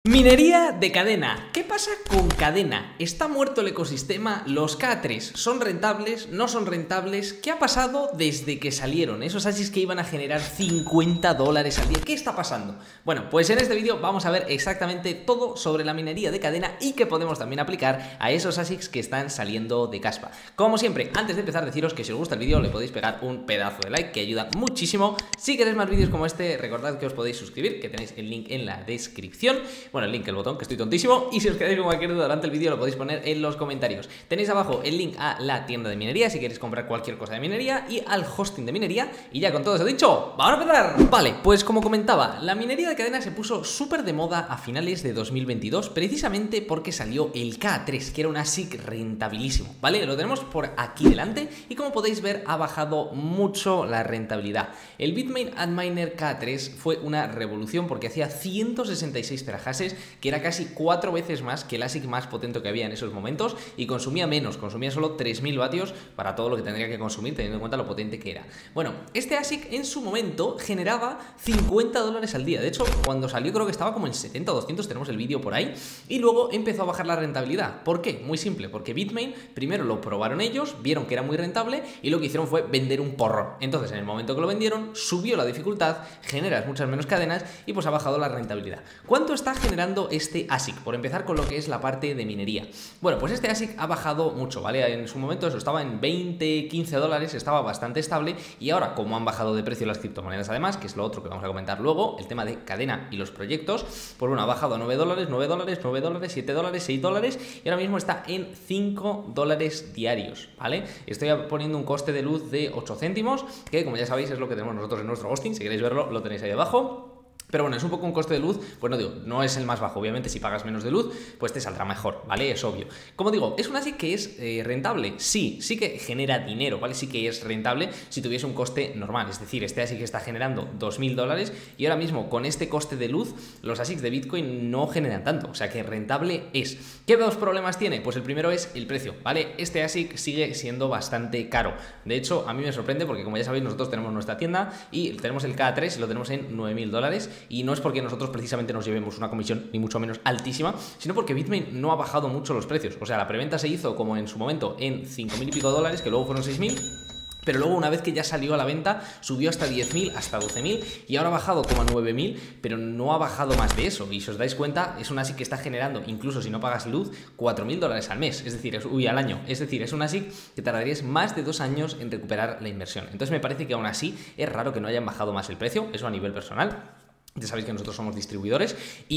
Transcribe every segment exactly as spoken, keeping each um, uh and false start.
Minería de cadena. ¿Qué pasa con cadena? ¿Está muerto el ecosistema? ¿Los K tres son rentables? ¿No son rentables? ¿Qué ha pasado desde que salieron? Esos A S I Cs que iban a generar cincuenta dólares al día. ¿Qué está pasando? Bueno, pues en este vídeo vamos a ver exactamente todo sobre la minería de cadena y que podemos también aplicar a esos A S I Cs que están saliendo de caspa. Como siempre, antes de empezar, deciros que si os gusta el vídeo le podéis pegar un pedazo de like que ayuda muchísimo. Si queréis más vídeos como este, recordad que os podéis suscribir, que tenéis el link en la descripción. Bueno, el link, el botón, que estoy tontísimo. Y si os quedáis con cualquier duda durante el vídeo, lo podéis poner en los comentarios. Tenéis abajo el link a la tienda de minería si queréis comprar cualquier cosa de minería y al hosting de minería. Y ya con todo eso dicho, ¡vamos a empezar! Vale, pues como comentaba, la minería de cadena se puso súper de moda a finales de dos mil veintidós, precisamente porque salió el K tres, que era un A S I C rentabilísimo, ¿vale? Lo tenemos por aquí delante y como podéis ver ha bajado mucho la rentabilidad. El Bitmain Antminer K tres fue una revolución porque hacía ciento sesenta y seis terahashes, que era casi cuatro veces más que el A S I C más potente que había en esos momentos y consumía menos, consumía solo tres mil vatios para todo lo que tendría que consumir teniendo en cuenta lo potente que era. Bueno, este A S I C en su momento generaba cincuenta dólares al día, de hecho cuando salió creo que estaba como en setenta o doscientos, tenemos el vídeo por ahí, y luego empezó a bajar la rentabilidad. ¿Por qué? Muy simple, porque Bitmain primero lo probaron ellos, vieron que era muy rentable y lo que hicieron fue vender un porrón. Entonces en el momento que lo vendieron subió la dificultad, generas muchas menos cadenas y pues ha bajado la rentabilidad. ¿Cuánto está generando este A S I C? Por empezar con lo que es la parte de minería. Bueno, pues este A S I C ha bajado mucho, ¿vale? En su momento eso estaba en veinte, quince dólares, estaba bastante estable y ahora como han bajado de precio las criptomonedas además, que es lo otro que vamos a comentar luego, el tema de cadena y los proyectos, pues bueno, ha bajado a nueve dólares, nueve dólares, nueve dólares, siete dólares, seis dólares y ahora mismo está en cinco dólares diarios, ¿vale? Estoy poniendo un coste de luz de ocho céntimos, que como ya sabéis es lo que tenemos nosotros en nuestro hosting, si queréis verlo lo tenéis ahí abajo. Pero bueno, es un poco un coste de luz, pues no digo, no es el más bajo, obviamente si pagas menos de luz, pues te saldrá mejor, ¿vale? Es obvio. Como digo, ¿es un A S I C que es eh, rentable? Sí, sí que genera dinero, ¿vale? Sí que es rentable si tuviese un coste normal, es decir, este A S I C está generando dos mil dólares y ahora mismo con este coste de luz, los A S I Cs de Bitcoin no generan tanto, o sea que rentable es. ¿Qué dos problemas tiene? Pues el primero es el precio, ¿vale? Este A S I C sigue siendo bastante caro, de hecho a mí me sorprende porque como ya sabéis nosotros tenemos nuestra tienda y tenemos el K tres y lo tenemos en nueve mil dólares. Y no es porque nosotros precisamente nos llevemos una comisión ni mucho menos altísima, sino porque Bitmain no ha bajado mucho los precios. O sea, la preventa se hizo como en su momento en cinco mil y pico dólares, que luego fueron seis mil. Pero luego una vez que ya salió a la venta subió hasta diez mil, hasta doce mil y ahora ha bajado como a nueve mil, pero no ha bajado más de eso. Y si os dais cuenta, es un A S I C que está generando, incluso si no pagas luz, cuatro mil dólares al mes, es decir, es, uy, al año. Es decir, es un A S I C que tardarías más de dos años en recuperar la inversión. Entonces me parece que aún así es raro que no hayan bajado más el precio, eso a nivel personal. Ya sabéis que nosotros somos distribuidores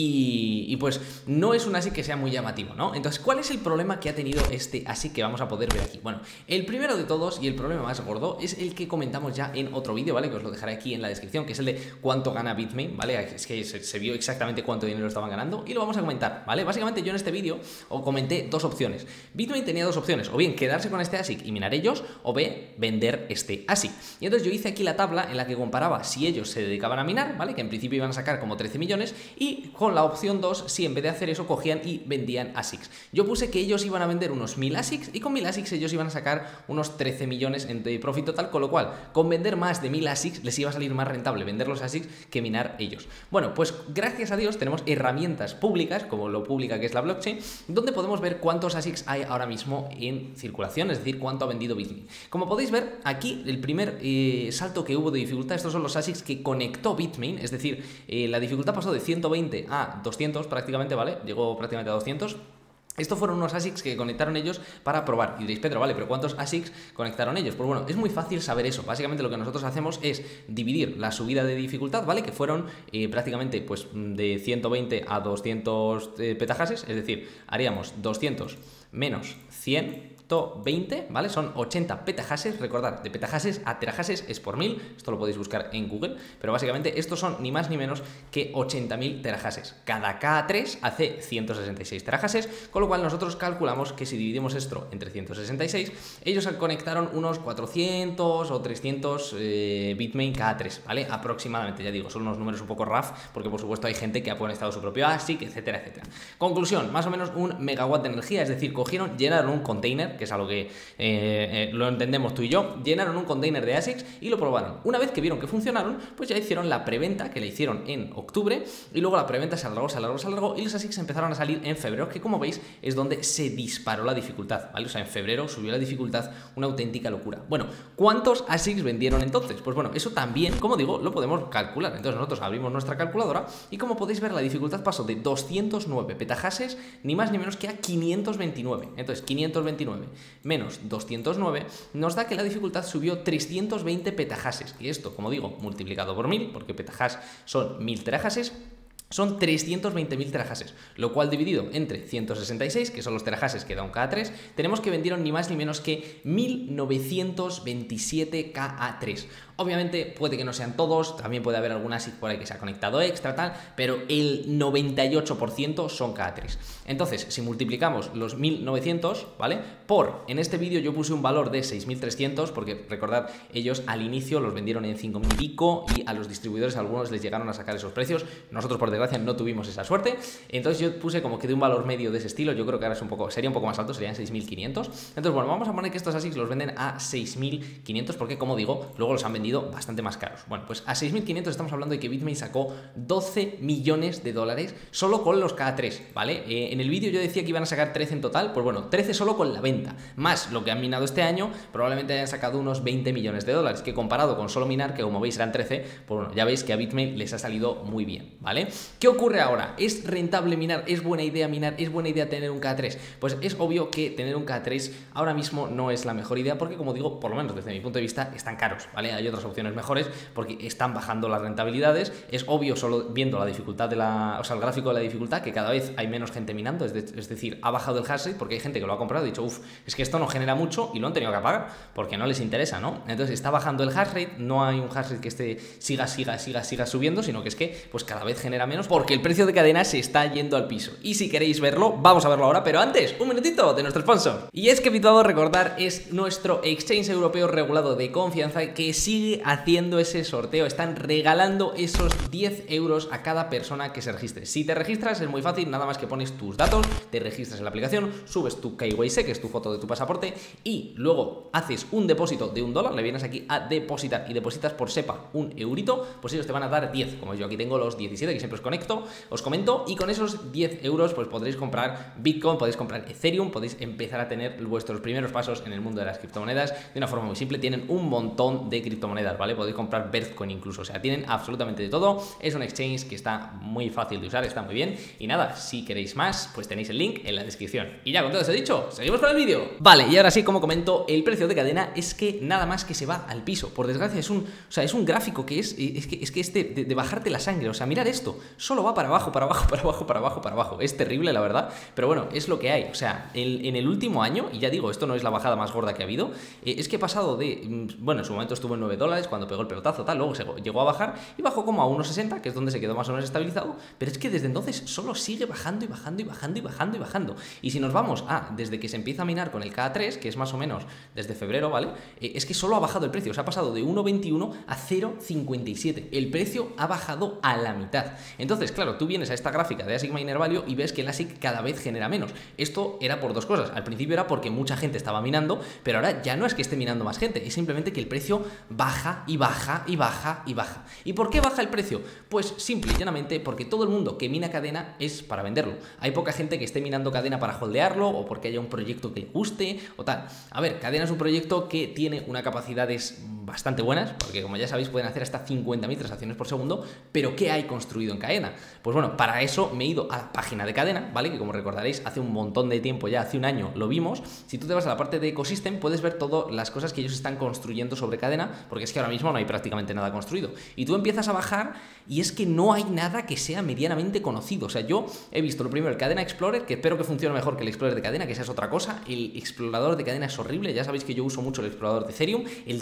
y, y pues no es un A S I C que sea muy llamativo, ¿no? Entonces, ¿cuál es el problema que ha tenido este A S I C que vamos a poder ver aquí? Bueno, el primero de todos y el problema más gordo es el que comentamos ya en otro vídeo, ¿vale? Que os lo dejaré aquí en la descripción, que es el de cuánto gana Bitmain, ¿vale? Es que se, se vio exactamente cuánto dinero estaban ganando y lo vamos a comentar, ¿vale? Básicamente yo en este vídeo os comenté dos opciones. Bitmain tenía dos opciones, o bien quedarse con este A S I C y minar ellos, o B, vender este A S I C. Y entonces yo hice aquí la tabla en la que comparaba si ellos se dedicaban a minar, ¿vale? Que en principio iban a sacar como trece millones y con la opción dos, si en vez de hacer eso cogían y vendían A S I Cs. Yo puse que ellos iban a vender unos mil A S I Cs y con mil A S I Cs ellos iban a sacar unos trece millones en profit total, con lo cual con vender más de mil A S I Cs les iba a salir más rentable vender los A S I Cs que minar ellos. Bueno, pues gracias a Dios tenemos herramientas públicas, como lo pública que es la blockchain, donde podemos ver cuántos A S I Cs hay ahora mismo en circulación, es decir, cuánto ha vendido Bitmain. Como podéis ver, aquí el primer eh, salto que hubo de dificultad, estos son los A S I Cs que conectó Bitmain, es decir, eh, la dificultad pasó de ciento veinte a doscientos prácticamente, ¿vale? Llegó prácticamente a doscientos. Estos fueron unos A S I Cs que conectaron ellos para probar. Y diréis, Pedro, vale, pero ¿cuántos A S I Cs conectaron ellos? Pues bueno, es muy fácil saber eso. Básicamente lo que nosotros hacemos es dividir la subida de dificultad, ¿vale? Que fueron eh, prácticamente pues de ciento veinte a doscientos eh, petahashes, es decir, haríamos doscientos menos cien, veinte, ¿vale? Son ochenta petahashes, recordad, de petahashes a terahashes es por mil, esto lo podéis buscar en Google, pero básicamente estos son ni más ni menos que ochenta mil terahashes. Cada K tres hace ciento sesenta y seis terahashes, con lo cual nosotros calculamos que si dividimos esto entre ciento sesenta y seis, ellos conectaron unos cuatrocientos o trescientos eh, Bitmain K tres, ¿vale? Aproximadamente, ya digo, son unos números un poco rough, porque por supuesto hay gente que ha conectado su propio A S I C, etcétera, etcétera. Conclusión, más o menos un megawatt de energía, es decir, cogieron, llenaron un container, que es algo que eh, eh, lo entendemos tú y yo, llenaron un container de A S I Cs y lo probaron. Una vez que vieron que funcionaron, pues ya hicieron la preventa, que la hicieron en octubre, y luego la preventa se alargó, se alargó, se alargó, y los A S I Cs empezaron a salir en febrero, que como veis es donde se disparó la dificultad, ¿vale? O sea, en febrero subió la dificultad una auténtica locura. Bueno, ¿cuántos A S I Cs vendieron entonces? Pues bueno, eso también, como digo, lo podemos calcular. Entonces nosotros abrimos nuestra calculadora y como podéis ver, la dificultad pasó de doscientos nueve petajashes, ni más ni menos que a quinientos veintinueve. Entonces, quinientos veintinueve menos doscientos nueve nos da que la dificultad subió trescientos veinte petajashes. Y esto, como digo, multiplicado por mil, porque petahash son mil terahashes, son trescientos veinte mil terahashes, lo cual dividido entre ciento sesenta y seis, que son los terahashes que da un K A tres, tenemos que vendieron ni más ni menos que mil novecientos veintisiete K A tres. Obviamente puede que no sean todos, también puede haber alguna A S I C por ahí que se ha conectado extra, tal, pero el noventa y ocho por ciento son K A tres. Entonces, si multiplicamos los mil novecientos, ¿vale? Por, en este vídeo yo puse un valor de seis mil trescientos, porque recordad, ellos al inicio los vendieron en cinco mil y pico y a los distribuidores algunos les llegaron a sacar esos precios. Nosotros, por desgracia, no tuvimos esa suerte. Entonces yo puse como que de un valor medio de ese estilo. Yo creo que ahora es un poco, sería un poco más alto, serían seis mil quinientos. Entonces, bueno, vamos a poner que estos A S I Cs los venden a seis mil quinientos, porque como digo, luego los han vendido bastante más caros. Bueno, pues a seis mil quinientos estamos hablando de que Bitmain sacó doce millones de dólares solo con los K A tres, ¿vale? Eh, en el vídeo yo decía que iban a sacar trece en total, pues bueno, trece solo con la venta, más lo que han minado este año, probablemente hayan sacado unos veinte millones de dólares, que comparado con solo minar, que como veis eran trece, pues bueno, ya veis que a Bitmain les ha salido muy bien, ¿vale? ¿Qué ocurre ahora? ¿Es rentable minar? ¿Es buena idea minar? ¿Es buena idea tener un K A tres? Pues es obvio que tener un K A tres ahora mismo no es la mejor idea, porque como digo, por lo menos desde mi punto de vista, están caros, ¿vale? Hay otras opciones mejores porque están bajando las rentabilidades. Es obvio, solo viendo la dificultad de la, o sea, el gráfico de la dificultad, que cada vez hay menos gente minando, es, de, es decir, ha bajado el hash rate porque hay gente que lo ha comprado y ha dicho, uff, es que esto no genera mucho y lo han tenido que apagar porque no les interesa, ¿no? Entonces está bajando el hash rate, no hay un hash rate que esté siga, siga, siga, siga subiendo, sino que es que pues cada vez genera menos porque el precio de cadena se está yendo al piso. Y si queréis verlo, vamos a verlo ahora, pero antes, un minutito de nuestro sponsor. Y es que Bitado, recordar, es nuestro exchange europeo regulado de confianza que sigue haciendo ese sorteo. Están regalando esos diez euros a cada persona que se registre. Si te registras es muy fácil, nada más que pones tus datos, te registras en la aplicación, subes tu K Y C, que es tu foto de tu pasaporte, y luego haces un depósito de un dólar, le vienes aquí a depositar y depositas por SEPA un eurito, pues ellos te van a dar diez, como yo aquí tengo los diecisiete que siempre os conecto, os comento, y con esos diez euros pues podréis comprar Bitcoin, podéis comprar Ethereum, podéis empezar a tener vuestros primeros pasos en el mundo de las criptomonedas de una forma muy simple. Tienen un montón de criptomonedas, ¿vale? Podéis comprar Vertcoin incluso, o sea, tienen absolutamente de todo. Es un exchange que está muy fácil de usar, está muy bien, y nada, si queréis más, pues tenéis el link en la descripción. Y ya con todo eso dicho, seguimos con el vídeo. Vale, y ahora sí, como comento, el precio de cadena es que nada más que se va al piso. Por desgracia es un, o sea, es un gráfico que es, es que es que este de, de bajarte la sangre, o sea, mirad esto, solo va para abajo, para abajo, para abajo, para abajo, para abajo. Es terrible, la verdad, pero bueno, es lo que hay. O sea, el, en el último año, y ya digo, esto no es la bajada más gorda que ha habido, eh, es que he pasado de, bueno, en su momento estuvo en nueve dólares cuando pegó el pelotazo, tal, luego se llegó a bajar y bajó como a uno sesenta, que es donde se quedó más o menos estabilizado, pero es que desde entonces solo sigue bajando y bajando y bajando y bajando y bajando. Y si nos vamos a, desde que se empieza a minar con el K A tres, que es más o menos desde febrero, ¿vale? Eh, es que solo ha bajado el precio, se ha pasado de uno veintiuno a cero cincuenta y siete. El precio ha bajado a la mitad. Entonces, claro, tú vienes a esta gráfica de A S I C Miner Value y ves que el A S I C cada vez genera menos. Esto era por dos cosas. Al principio era porque mucha gente estaba minando, pero ahora ya no es que esté minando más gente, es simplemente que el precio baja y baja y baja y baja. ¿Y por qué baja el precio? Pues simple y llanamente porque todo el mundo que mina cadena es para venderlo. Hay poca gente que esté minando cadena para holdearlo o porque haya un proyecto que le guste o tal. A ver, cadena es un proyecto que tiene una capacidades bastante buenas, porque como ya sabéis pueden hacer hasta cincuenta mil transacciones por segundo, pero ¿qué hay construido en cadena? Pues bueno, para eso me he ido a la página de cadena, ¿vale? Que como recordaréis hace un montón de tiempo, ya hace un año lo vimos. Si tú te vas a la parte de ecosystem puedes ver todas las cosas que ellos están construyendo sobre cadena, porque es que ahora mismo no hay prácticamente nada construido. Y tú empiezas a bajar y es que no hay nada que sea medianamente conocido. O sea, yo he visto lo primero el Cadena Explorer, que espero que funcione mejor que el Explorer de cadena, que esa es otra cosa. El explorador de cadena es horrible, ya sabéis que yo uso mucho el explorador de Ethereum, el de cadena es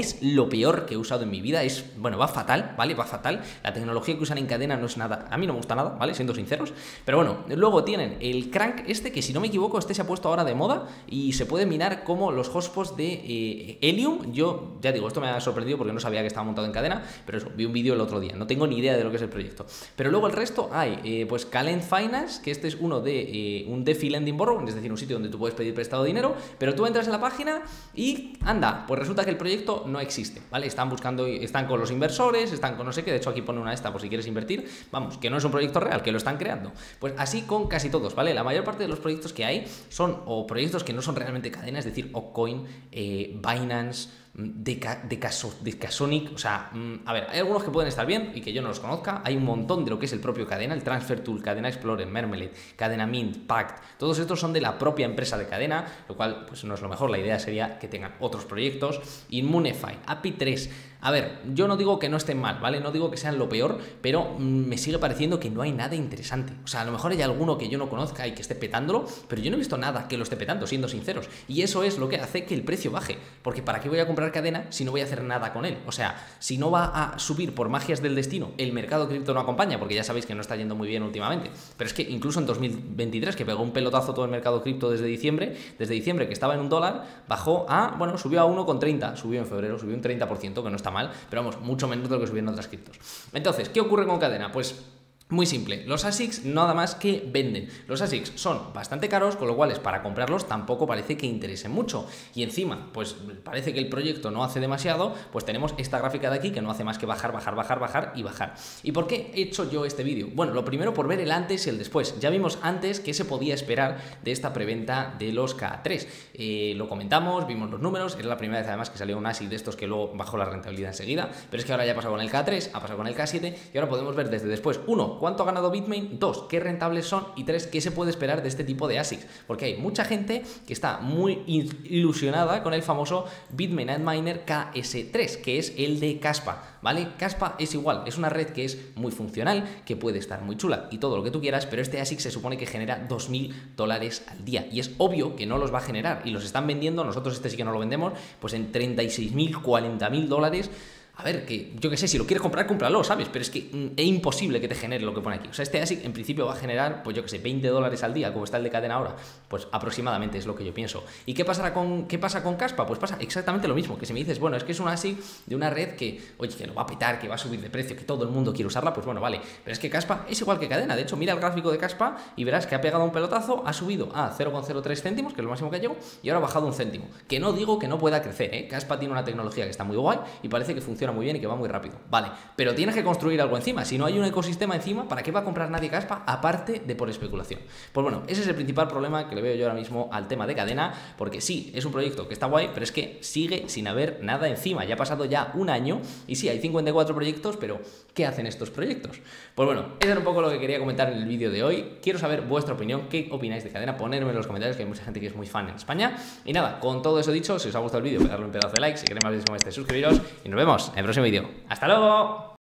es lo peor que he usado en mi vida, es, bueno, va fatal, ¿vale? Va fatal, la tecnología que usan en cadena no es nada, a mí no me gusta nada, ¿vale? Siendo sinceros, pero bueno, luego tienen el crank este, que si no me equivoco, este se ha puesto ahora de moda y se puede mirar como los hotspots de eh, Helium. Yo, ya digo, esto me ha sorprendido porque no sabía que estaba montado en cadena, pero eso, vi un vídeo el otro día, no tengo ni idea de lo que es el proyecto. Pero luego el resto hay, eh, pues, Calend Finance, que este es uno de eh, un DeFi Lending Borrow, es decir, un sitio donde tú puedes pedir prestado dinero, pero tú entras en la página y anda, pues resulta que el proyecto no existe, ¿vale? Están buscando, están con los inversores, están con no sé qué, de hecho aquí pone una esta por si quieres invertir, vamos, que no es un proyecto real, que lo están creando. Pues así con casi todos, ¿vale? La mayor parte de los proyectos que hay son o proyectos que no son realmente cadenas, es decir, Occoin, eh, Binance, Deca, Decaso, Decasonic, o sea, a ver, hay algunos que pueden estar bien y que yo no los conozca, hay un montón de lo que es el propio cadena, el Transfer Tool, Cadena Explorer, Mermelade, Cadena Mint, Pact, todos estos son de la propia empresa de cadena, lo cual pues no es lo mejor, la idea sería que tengan otros proyectos. Inmunify, A P I tres, a ver, yo no digo que no estén mal, ¿vale? No digo que sean lo peor, pero mmm, me sigue pareciendo que no hay nada interesante, o sea, a lo mejor hay alguno que yo no conozca y que esté petándolo, pero yo no he visto nada que lo esté petando, siendo sinceros, y eso es lo que hace que el precio baje, porque ¿para qué voy a comprar cadena si no voy a hacer nada con él? O sea, si no va a subir por magias del destino, el mercado cripto no acompaña, porque ya sabéis que no está yendo muy bien últimamente, pero es que incluso en dos mil veintitrés, que pegó un pelotazo todo el mercado cripto desde diciembre, desde diciembre que estaba en un dólar, bajó a, bueno, subió a uno coma treinta, subió en febrero, subió un treinta por ciento, que no está mal, pero vamos, mucho menos de lo que subieron otras criptos. Entonces, ¿qué ocurre con cadena? Pues muy simple, los A S I Cs nada más que venden. Los A S I Cs son bastante caros, con lo cual para comprarlos tampoco parece que interesen mucho. Y encima, pues parece que el proyecto no hace demasiado, pues tenemos esta gráfica de aquí que no hace más que bajar, bajar, bajar, bajar y bajar. ¿Y por qué he hecho yo este vídeo? Bueno, lo primero por ver el antes y el después. Ya vimos antes qué se podía esperar de esta preventa de los K tres. Eh, lo comentamos, vimos los números, era la primera vez además que salió un A S I C de estos que luego bajó la rentabilidad enseguida, pero es que ahora ya ha pasado con el K tres, ha pasado con el K siete y ahora podemos ver desde después, uno, ¿cuánto ha ganado Bitmain? Dos, ¿qué rentables son? Y tres, ¿qué se puede esperar de este tipo de A S I Cs? Porque hay mucha gente que está muy ilusionada con el famoso Bitmain Antminer K S tres, que es el de Kaspa, ¿vale? Kaspa es igual, es una red que es muy funcional, que puede estar muy chula y todo lo que tú quieras, pero este A S I C se supone que genera dos mil dólares al día y es obvio que no los va a generar y los están vendiendo, nosotros este sí que no lo vendemos, pues en treinta y seis mil, cuarenta mil dólares. A ver, que yo qué sé, si lo quieres comprar, cómpralo, ¿sabes? Pero es que mm, es imposible que te genere lo que pone aquí. O sea, este A S I C en principio va a generar, pues yo qué sé, veinte dólares al día, como está el de cadena ahora. Pues aproximadamente es lo que yo pienso. ¿Y qué pasará con, qué pasa con Kaspa? Pues pasa exactamente lo mismo. Que si me dices, bueno, es que es un A S I C de una red que, oye, que lo va a petar, que va a subir de precio, que todo el mundo quiere usarla, pues bueno, vale. Pero es que Kaspa es igual que cadena. De hecho, mira el gráfico de Kaspa y verás que ha pegado un pelotazo, ha subido a cero coma cero tres céntimos, que es lo máximo que llegó, y ahora ha bajado un céntimo. Que no digo que no pueda crecer, ¿eh? Kaspa tiene una tecnología que está muy guay y parece que funciona muy bien y que va muy rápido. Vale, pero tienes que construir algo encima. Si no hay un ecosistema encima, ¿para qué va a comprar nadie Kaspa aparte de por especulación? Pues bueno, ese es el principal problema que le veo yo ahora mismo al tema de cadena, porque sí, es un proyecto que está guay, pero es que sigue sin haber nada encima. Ya ha pasado ya un año y sí, hay cincuenta y cuatro proyectos, pero ¿qué hacen estos proyectos? Pues bueno, eso era un poco lo que quería comentar en el vídeo de hoy. Quiero saber vuestra opinión, qué opináis de cadena, ponedme en los comentarios, que hay mucha gente que es muy fan en España. Y nada, con todo eso dicho, si os ha gustado el vídeo, darle un pedazo de like, si queréis más vídeos como este, suscribiros y nos vemos en el próximo vídeo. ¡Hasta luego!